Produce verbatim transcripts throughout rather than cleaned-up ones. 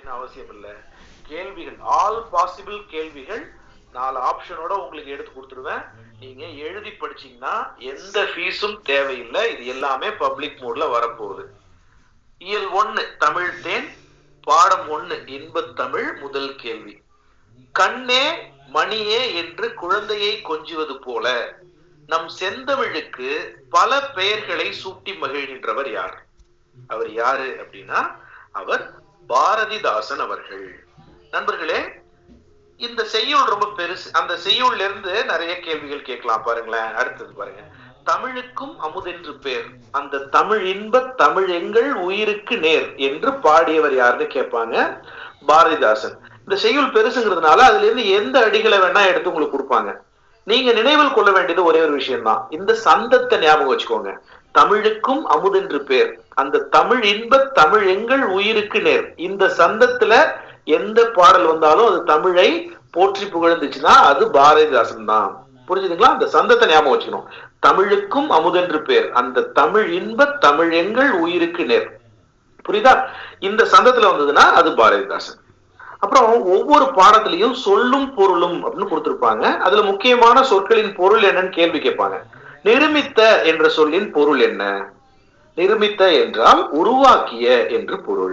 அப்படின்னு அவசியம் இல்லை. கேள்விகள் ஆல் பாசிபிள் கேள்விகள் நாலு ஆப்ஷனோட உங்களுக்கு எடுத்து கொடுத்துருவேன். நீங்க எழுதி படிச்சீங்கன்னா எந்த ஃபீஸும் தேவையில்லை. இது எல்லாமே பப்ளிக் மோட்ல வரப்போகுது. இயல் ஒண்ணு தமிழ் தேன் பாடம் ஒண்ணு இன்பத் தமிழ் முதல் கேள்வி. கண்ணே மணியே என்று குழந்தையை கொஞ்சுவது போல நம் செந்தமிழுக்கு பல பெயர்களை சூட்டி மகிழ்கின்றவர் யார்? அவர் யாரு அப்படின்னா அவர் பாரதிதாசன் அவர்கள். நண்பர்களே, இந்த செய்யுள் ரொம்ப பெருசு. அந்த செய்யுள்ல இருந்து நிறைய கேள்விகள் கேட்கலாம். பாருங்களேன், அடுத்தது பாருங்க. தமிழுக்கும் அமுதென்று பேர் அந்த தமிழ் இன்ப தமிழ் எங்கள் உயிருக்கு நேர் என்று பாடியவர் யாருன்னு கேட்பாங்க. பாரதிதாசன். இந்த செய்யுள் பெருசுங்கிறதுனால அதுல இருந்து எந்த அடிகளை வேணா எடுத்து உங்களுக்கு கொடுப்பாங்க. நீங்க நினைவில் கொள்ள வேண்டியது ஒரே ஒரு விஷயம் தான். இந்த சந்தத்தை ஞாபகம் வச்சுக்கோங்க. தமிழுக்கும் அமுதென்று பேர் அந்த தமிழ் இன்ப தமிழ் எங்கள் உயிருக்கு நேர். இந்த சந்தத்துல எந்த பாடல் வந்தாலும் அது தமிழை போற்றி புகழ்ந்துச்சுன்னா அது பாரதிதாசன் தான். புரிஞ்சுதுங்களா? அந்த சந்தத்தை ஞாபகம் வச்சுக்கணும். தமிழுக்கும் அமுதென்று பேர் அந்த தமிழ் இன்ப தமிழ் எங்கள் உயிருக்கு நேர். புரியுதா? இந்த சந்தத்துல வந்ததுன்னா அது பாரதிதாசன். அப்புறம் ஒவ்வொரு பாடத்திலையும் சொல்லும் பொருளும் அப்படின்னு கொடுத்திருப்பாங்க. அதுல முக்கியமான சொற்களின் பொருள் என்னன்னு கேள்வி கேட்பாங்க. நிருமித்த என்ற சொல்லின் பொருள் என்ன? நிருமித்த என்றால் உருவாக்கிய என்று பொருள்.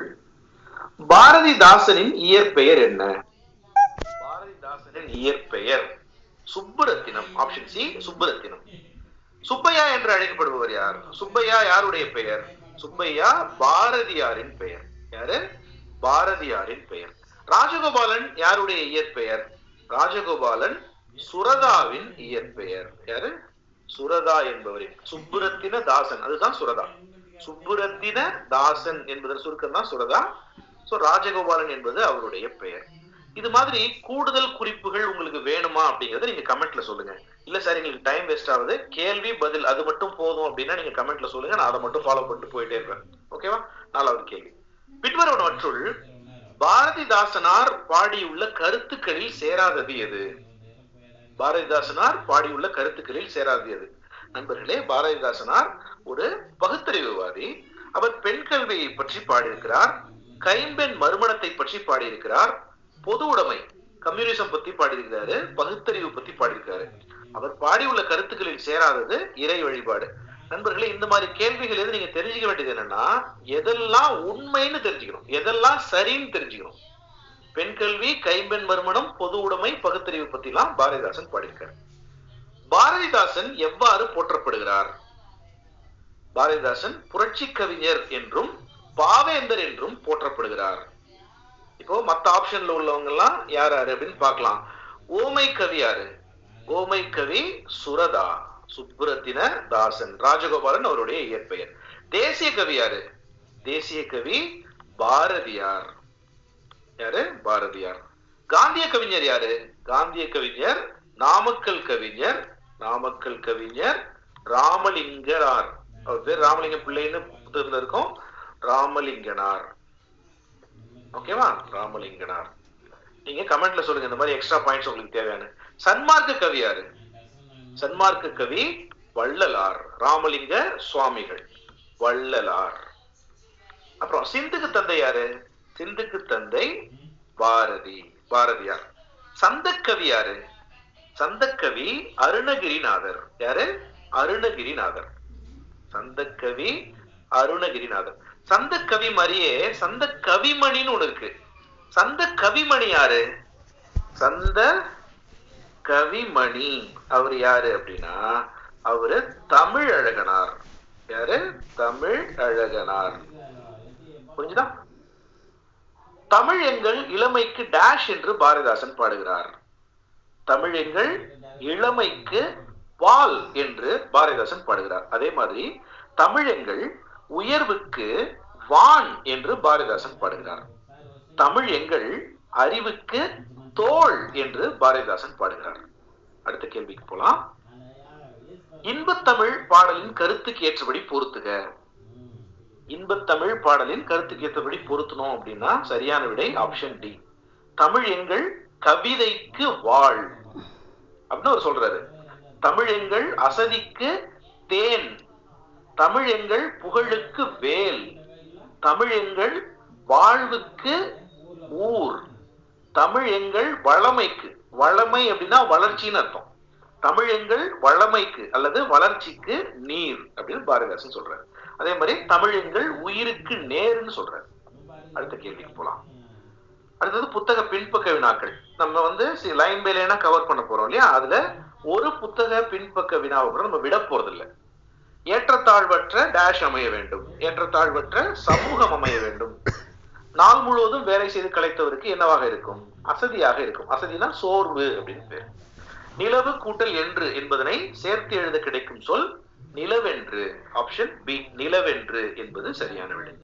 பாரதிதாசனின் இயற்பெயர் என்ன? பாரதிதாசனின் இயற்பெயர் சுப்புரத்தினம். Option C Subburathinam. சுப்பையா என்று அழைக்கப்படுபவர் யார்? சுப்பையா யாருடைய பெயர்? சுப்பையா பாரதியாரின் பெயர். யாரு? பாரதியாரின் பெயர். ராஜகோபாலன் யாருடைய இயற்பெயர்? ராஜகோபாலன் சுரதாவின் இயற்பெயர். யாரு? சுரதா என்பவரின். சுப்புரத்தின தாசன், அதுதான் சுரதா. சுப்புரத்தின தாசன் என்பதன் சுருக்கம் தான் சுரதா. சோ ராஜகோபாலன் என்பது அவருடைய பெயர். இது மாதிரி கூடுதல் குறிப்புகள் உங்களுக்கு வேணுமா அப்படிங்கறத நீங்க கமெண்ட்ல சொல்லுங்க. இல்ல சார் எங்களுக்கு டைம் வேஸ்ட் ஆகுது, கேள்வி பதில் அது மட்டும் போதும் அப்படின்னா நீங்க கமெண்ட்ல சொல்லுங்க. நான் அதை மட்டும் ஃபாலோ பண்ணிட்டு போயிட்டே இருப்பேன். ஓகேவா? நாலாவது கேள்வி. பின்வருவனவற்றுள் பாரதிதாசனார் பாடியுள்ள கருத்துக்களில் சேராதது எது? பாரதிதாசனார் பாடியுள்ள கருத்துக்களில் சேராதது எது? நண்பர்களே, பாரதிதாசனார் ஒரு பகுத்தறிவுவாதி. அவர் பெண் கல்வியை பற்றி பாடியிருக்கிறார். கைம்பெண் மறுமணத்தை பற்றி பாடியிருக்கிறார். பொது உடைமை கம்யூனிசம் பத்தி பாடியிருக்கிறாரு. பகுத்தறிவு பத்தி பாடியிருக்காரு. அவர் பாடியுள்ள கருத்துக்களில் சேராதது இறை வழிபாடு. நண்பர்களே, இந்த மாதிரி கேள்விகள் எது நீங்க தெரிஞ்சுக்க வேண்டியது என்னன்னா எதெல்லாம் உண்மைன்னு தெரிஞ்சுக்கணும், எதெல்லாம் சரின்னு தெரிஞ்சுக்கணும். பெண் கல்வி, கைம்பெண் மறுமணம், பொது உடைமை, பகுத்தறிவு பத்தி எல்லாம் பாரதிதாசன் பாடியிருக்காரு. பாரதிதாசன் எவ்வாறு போற்றப்படுகிறார்? பாரதிதாசன் புரட்சி கவிஞர் என்றும் பாவேந்தர் என்றும் போற்றப்படுகிறார். இப்போ மத்த ஆப்ஷன்ல உள்ளவங்க எல்லாம் யார் யாரு அப்படின்னு பார்க்கலாம். ஓமை கவி யாரு? ஓமை கவி சுரதா, சுப்புரத்தின தாசன். ராஜகோபாலன் அவருடைய இயற்பெயர். தேசிய கவி யாரு? தேசிய கவி பாரதியார். யாரு? பாரதியார். காந்திய கவிஞர் யாரு? காந்திய கவிஞர் நாமக்கல் கவிஞர். நாமக்கல் கவிஞர் ராமலிங்கனார். அவர் பேர் ராமலிங்க பிள்ளைன்னு புத்தகத்துல இருக்கும். ராமலிங்கனார். ஓகேவா? ராமலிங்கனார். நீங்க கமெண்ட்ல சொல்லுங்க இந்த மாதிரி எக்ஸ்ட்ரா பாயிண்ட்ஸ் உங்களுக்கு தேவையான. சன்மார்க்க கவி யாரு? சன்மார்க்க கவி வள்ளலார். ராமலிங்க சுவாமிகள். வள்ளலார். அப்புறம் சிந்துக்கு தந்தை யாரு? சிந்துக்கு தந்தை பாரதி, பாரதியார். சந்தக்கவி யாரு? சந்தக்கவி அருணகிரிநாதர். யாரு? அருணகிரிநாதர். சந்தக்கவி அருணகிரிநாதர். சந்த கவி மாதிரியே சந்த கவிமணின்னு ஒண்ணு இருக்கு. சந்த கவிமணி யாரு? சந்த கவிமணி அவர் யாரு அப்படின்னா அவரு தமிழ் அழகனார். யாரு? தமிழ் அழகனார். புரிஞ்சுதா? தமிழ் எங்கள் இளமைக்கு டேஷ் என்று பாரதிதாசன் பாடுகிறார். தமிழ் எங்கள் இளமைக்கு பால் என்று பாரதிதாசன் பாடுகிறார். அதே மாதிரி தமிழ் எங்கள் உயர்வுக்கு வான் என்று பாரதிதாசன் பாடுகிறார். தமிழ் எங்கள் அறிவுக்கு தோள் என்று பாரதிதாசன் பாடுகிறார். அடுத்த கேள்விக்கு போலாம். இன்பத்தமிழ் பாடலின் கருத்துக்கு ஏற்றபடி பொருத்துக. இன்பத்தமிழ் பாடலின் கருத்துக்கு ஏற்றபடி பொருத்தணும் அப்படின்னா சரியான விடை ஆப்ஷன் டி. தமிழ் எங்கள் கவிதைக்கு வாழ் அப்படின்னு அவர் சொல்றாரு. தமிழ் எங்கள் அசதிக்கு தேன், தமிழ் எங்கள் புகழுக்கு வேல், தமிழ் எங்கள் வாழ்வுக்கு ஊர். தமிழ் எங்கள் வளமைக்கு. வளமை அப்படின்னா வளர்ச்சின்னு அர்த்தம். தமிழ் எங்கள் வளமைக்கு அல்லது வளர்ச்சிக்கு நீர் அப்படின்னு பாரதிதாசன் சொல்றாரு. அதே மாதிரி தமிழ் எங்கள் உயிருக்கு நேர்ன்னு சொல்றாரு. அடுத்த கேள்விக்கு போலாம். அடுத்தது புத்தக பின்பக்க வினாக்கள். நம்ம வந்து லைன் பை லைனா கவர் பண்ண போறோம் இல்லையா? அதுல ஒரு புத்தக பின்பக்க வினாவை கூட நம்ம விட போறது இல்லை. ஏற்றத்தாழ்வற்ற டேஷ் அமைய வேண்டும், ஏற்றத்தாழ்வற்ற சமூகம் அமைய வேண்டும். நாள் முழுவதும் வேலை செய்து கலைத்தவருக்கு என்னவாக இருக்கும்? அசதியாக இருக்கும். அசதினா சோர்வு அப்படின்னு பேர். நிலவு கூட்டல் என்று என்பதனை சேர்த்து எழுத கிடைக்கும் சொல் நிலவென்று. ஆப்ஷன் பி, நிலவென்று என்பது சரியான விடை.